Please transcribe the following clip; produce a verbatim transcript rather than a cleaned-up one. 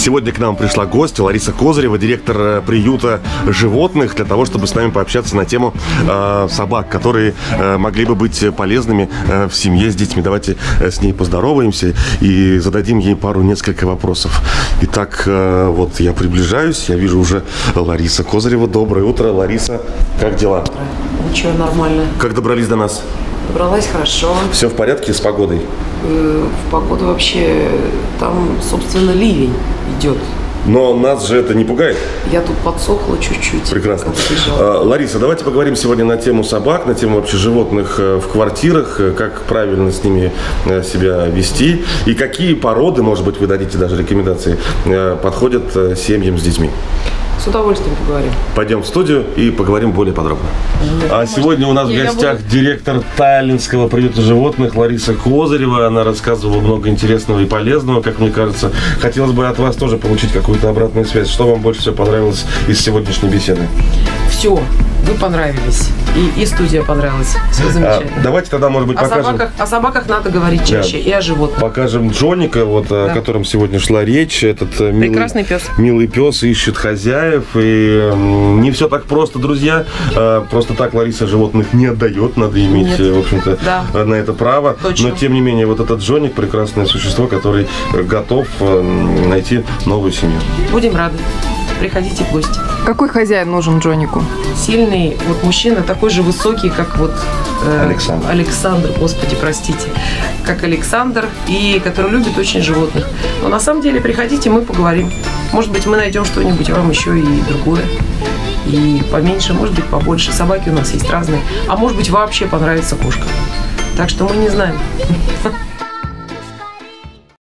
Сегодня к нам пришла гостья Лариса Козырева, директор приюта животных, для того, чтобы с нами пообщаться на тему э, собак, которые э, могли бы быть полезными э, в семье с детьми. Давайте э, с ней поздороваемся и зададим ей пару несколько вопросов. Итак, э, вот я приближаюсь, я вижу уже Лариса Козырева. Доброе утро, Лариса. Как дела? Ничего, нормально. Как добрались до нас? Добралась хорошо. Все в порядке с погодой? Э, в погоду вообще, там, собственно, ливень идет. Но нас же это не пугает? Я тут подсохла чуть-чуть. Прекрасно. Лариса, давайте поговорим сегодня на тему собак, на тему вообще животных в квартирах, как правильно с ними себя вести и какие породы, может быть, вы дадите даже рекомендации, подходят семьям с детьми. С удовольствием поговорим. Пойдем в студию и поговорим более подробно. А сегодня у нас в гостях директор Таллинского приюта животных Лариса Козырева. Она рассказывала много интересного и полезного, как мне кажется. Хотелось бы от вас тоже получить какую-то обратную связь. Что вам больше всего понравилось из сегодняшней беседы? Все. Вы понравились. И, и студия понравилась. Все замечательно. А, давайте тогда, может быть, о покажем... Собаках, о собаках надо говорить чаще, да. И о животных. Покажем Джоника, вот, да. О котором сегодня шла речь. Этот прекрасный милый пес. Милый пес ищет хозяев. И не все так просто, друзья. Просто так Лариса животных не отдает. Надо иметь, Нет. в общем-то, да. на это право. Точно. Но, тем не менее, вот этот Джоник — прекрасное существо, который готов найти новую семью. Будем рады. Приходите в гости. Какой хозяин нужен Джонику? Сильный, вот мужчина, такой же высокий, как вот э, Александр. Александр, господи, простите, как Александр, и который любит очень животных. Но на самом деле приходите, мы поговорим. Может быть, мы найдем что-нибудь вам еще и другое. И поменьше, может быть, побольше. Собаки у нас есть разные. А может быть, вообще понравится кошка. Так что мы не знаем.